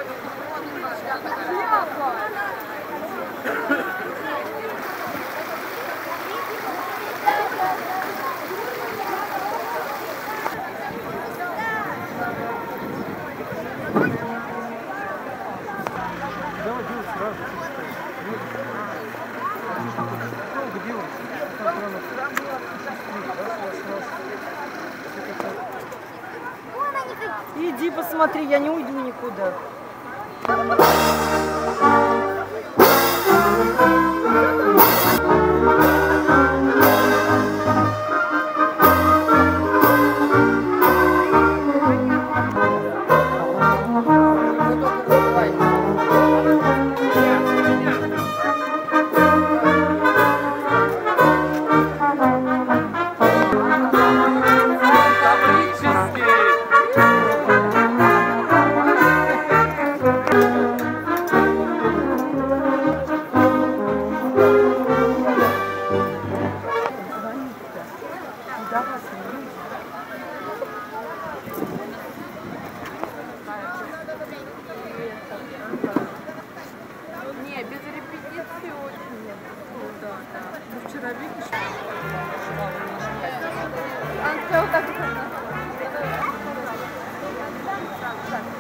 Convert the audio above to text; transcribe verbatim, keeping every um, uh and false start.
Иди посмотри, я не уйду никуда. Не, без репетиции очень нет. Ну, да, да. Ну, вчера видишь? Он все вот так.